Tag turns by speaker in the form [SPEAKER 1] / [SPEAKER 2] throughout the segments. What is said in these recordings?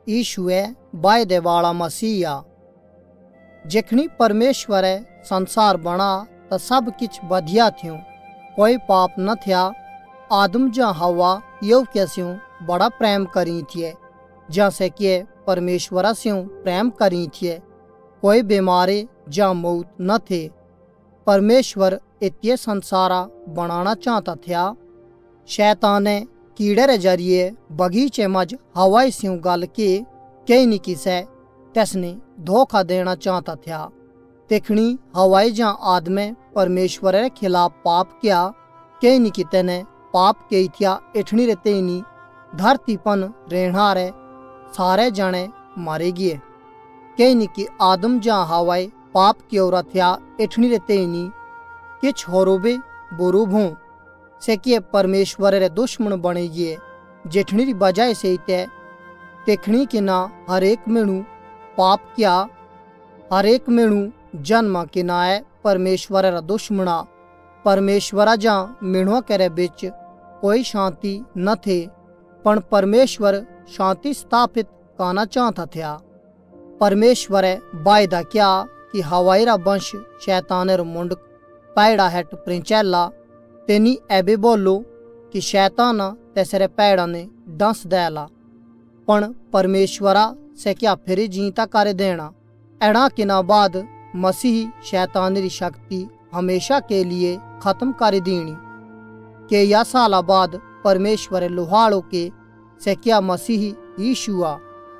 [SPEAKER 1] यीशु है वायदे वाला मसीहा। जखनी परमेश्वरे संसार बना तो सब किछ बढ़िया थ्यो, कोई पाप न थिया। आदम जा हवा यो कैस्यों बड़ा प्रेम करी थिए, जैसे कि परमेश्वरा स्यों प्रेम करी थिए। कोई बीमारी जा मौत न थे। परमेश्वर इत्ये संसारा बनाना चाहता था। शैतान ने कीड़े रे जरिए बगीचे मज हवाई स्यों गल के कई निकी से तसने धोखा देना चाहता था। तिखनी हवाई जा आदमे परमेश्वर रे खिलाफ पाप किया, कई निकी तेने पाप कई थिया। इठनी रे तेनी धरती पन रहना रे सारे जाने मारे गिए। कई निकी आदम जा हवाई पाप की ओरा थिया। इठनी रे तेनी किछ होरोबे बुरूब हों से कि परमेश्वर रे दुश्मन बने गिए। जेठनी री बजाय से इते तिखनी के ना हर एक मेणु पाप किया। हर एक मेणु जन्म के नाए परमेश्वर रा दुश्मना। परमेश्वरा जा मेणुआ करे बिच कोई शांति न थे, पण परमेश्वर शांति स्थापित करना चाहता था। परमेश्वरे वायदा किया कि हवाई रा वंश शैतान रो मुंड पैड़ा हेट प्रिंचैला। तेनी एबे बोलो कि शैतान तेसरे पैड़ा ने डंस देला, पण परमेश्वरा से क्या फिर जीता कर देना। एड़ा के ना बाद मसीह शैतान री शक्ति हमेशा के लिए खत्म कर देनी। के या साला बाद परमेश्वर लोहाड़ो के से क्या मसीह यीशुआ।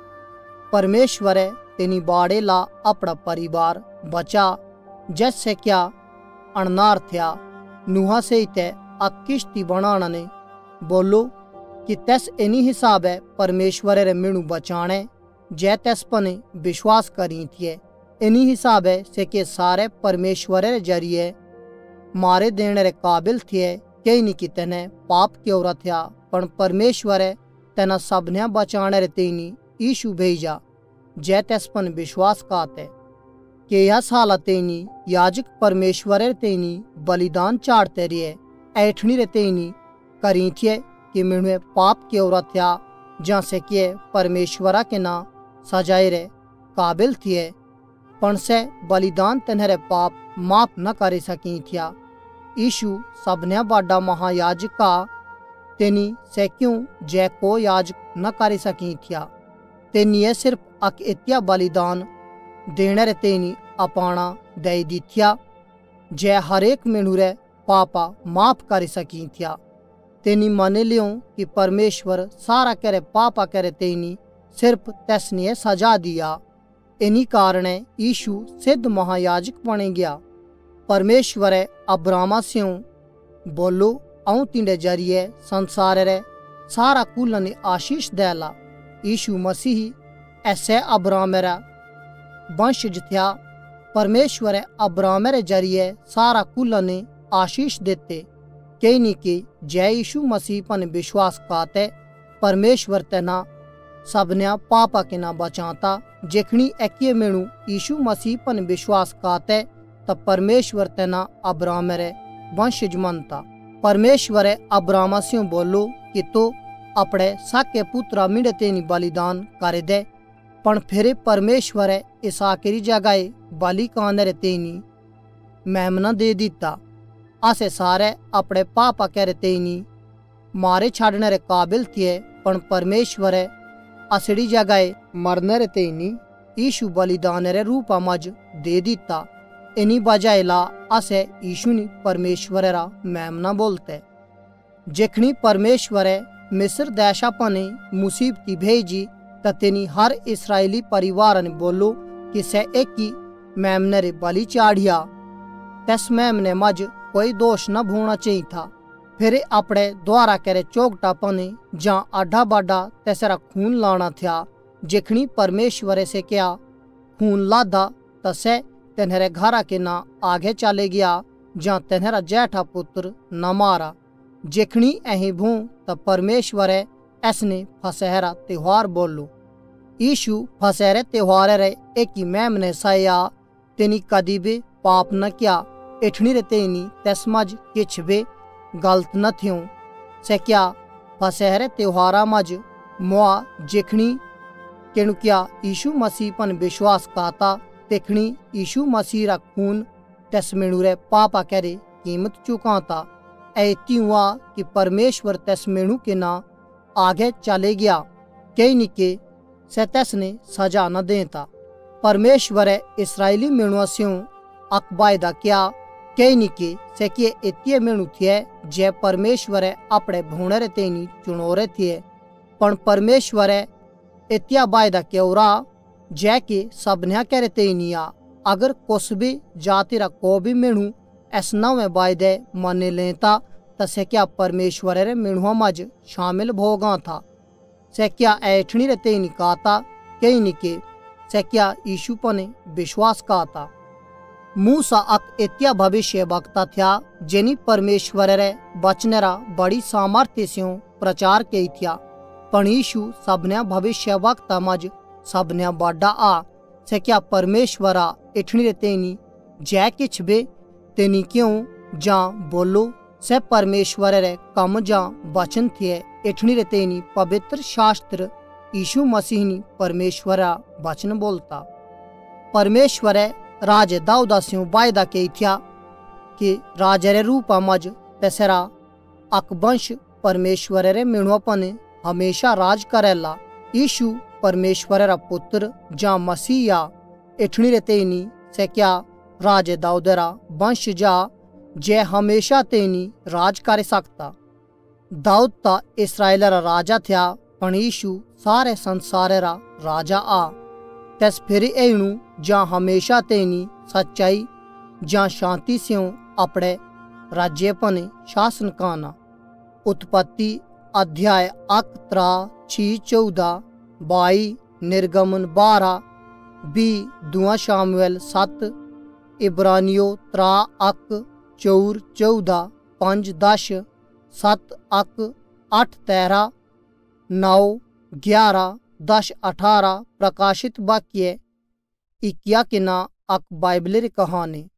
[SPEAKER 1] परमेश्वर तेनी बाड़े ला अपना परिवार बचा, जैसे क्या अननार थया। नुहा से इते किश्ती बनाना ने बोलो कि तस इनी हिसाब है परमेश्वर रे मेणु बचाने जै तस पने विश्वास करी थिए। इनी हिसाब है से के सारे परमेश्वर रे जरिए मारे देने रे काबिल थे। कई नहीं कि तेने पाप की ओरा थया, पण परमेश्वर तेना सबने बचाने रे तेनी यीशु भेजा जै तस पन विश्वास काते। के यह साला तेनी याजक परमेश्वर रे तेनी बलिदान चाड़ते रहे। ऐठनी रे तेनी करी थे कि मेणुए पाप की ओरा थया, जहाँ से कि परमेश्वरा के ना सजाए रे काबिल थे, पण से बलिदान तेनहरे पाप माफ न कर सकी थिया। यीशु सबने बड़ा महायाजका तेनी से क्यों जै को याजक न कर सकी थिया। तेनी सिर्फ अक इत्या बलिदान देने रे तेनी अपाना दे दी थिया जै हर एक मेणु रे पापा माफ कर सकी थिया। तेनी माने लियो कि परमेश्वर सारा करे पापा करे तेनी सिर्फ तसने सजा दिया। इन्हीं कारण यीशु सिद्ध महायाजक बने गया। परमेश्वर अब्राहमा स्यों बोलो आऊं तिंडे जरिए संसार रे सारा कुल ने आशीष देला। यीशु मसीह ऐसे अब्राहम रा वंशज था। परमेश्वर अब्राहम रे जरिए सारा कुल ने आशीष देते। कई नहीं कि जय यीशु मसीह पन विश्वास काते परमेश्वर तेना सबने पापा के ना बचाता। जेखनी एकिए मेणु यीशु मसीह पन विश्वास काते तब परमेश्वर तेना अब्राहम रे वंशज मनता। परमेश्वर अब्राहम से बोलो कि तो अपने साके पुत्रा मिडे तेनी बलिदान कर दे, पण फिर परमेश्वर इसाकरी जगह बलि कान रे तेनी मेमना दे दिता। आसे सारे अपने पापा करे तेनी मारे छाड़ने रे काबिल थे, पण परमेश्वर असड़ी जगह मरने रे तेनी यीशु बलिदान रे रूपा मज दे दिता। इन्हीं बजाय ला आसे यीशु ने परमेश्वर रा मेमना बोलते। जेखनी परमेश्वर मिस्र देशा पने मुसीबती भेजी ततेनी हर इस्राएली परिवार ने बोलो कि से एक ही मेमने रे बलि चाढ़िया। तस मेमने मज कोई दोष न भूना चाहिए था। फिर अपने द्वारा करे चौकटा पने जहाँ आढ़ा बाढ़ा तैसरा खून लाना था। जेखनी परमेश्वर से क्या खून लादा तसे तेनहरे घरा के ना आगे चले गया जहाँ तेनहरा जेठा पुत्र न मारा। जेखनी अही भू तब परमेश्वर ऐसने फसहरा त्योहार बोलो। यीशु फसहरे त्योहार रे एक ही मेमने साया तेनी कदी भी पाप न किया। इठनी रे तेनी तस्मज किछ भी गलत न थ्यों से क्या फसहरे त्योहारा मज मुआ जेखनी क्या यीशु मसीह पन विश्वास काता तेखनी यीशु मसीह रा खून तस मेणु रे पापा करे कीमत चुकाता। ऐती हुआ कि परमेश्वर तस मेणु के ना आगे चले गया कई निके से तस ने सजा न देता। परमेश्वर इसराइली मेणुआ से अकबायदा क्या कई निके से कि इतने मेणु थे जे परमेश्वर अपने भूणे रे तेनी चुनोरे थे। पण परमेश्वर इत्या वायदा केवरा जै के सबन्या करे तेनिया अगर कुछ भी जाति रा को भी मेणु ऐस नवे वायदे माने लेता तसे क्या परमेश्वर रे मेणुआ मज शामिल भोगा था। से क्या ऐठनी रे तेनी काता कई निके से क्या यीशु पने विश्वास काता। मूसा अक इत्या भविष्य वक्ता था जिनी परमेश्वर रे वचन रा बड़ी सामर्थ्य से प्रचार कई था। पण यीशु सबने भविष्य वक्ता मज सबने बड़ा आ से क्या परमेश्वरा इठनी रे तेनी जै किछ बे तेनी क्यों जा बोलो से परमेश्वर रे कम जा वचन थे इठनी रे तेनी पवित्र शास्त्र यीशु मसीह नी परमेश्वरा वचन बोलता। परमेश्वर राजे दाऊदा से वायदा कई था कि राजे रे रूपा मज तसरा अकवंश परमेश्वर रे मेणुआपन हमेशा राज करेला। यीशु परमेश्वर रा पुत्र जा मसीहा इठनी रे तेनी से क्या राजे दाऊद रा वंश जा जे हमेशा तेनी राज कर सकता। दाऊद ता इस्राएल रा राजा था पण यीशु सारे संसार रा राजा आ। तस फिर एणु जा हमेशा तेनी सच्चाई जा शांति से अपने राज्यपन शासन काना। उत्पत्ति अध्याय 11:6-14, 22, निर्गमन 12, 2 शामुएल 7, इब्रानियों 3:4-14, 5-10, 7:8-13, 9-11, 10-18, प्रकाशित वाक्य इक्या के ना अक बाइबल कहानी।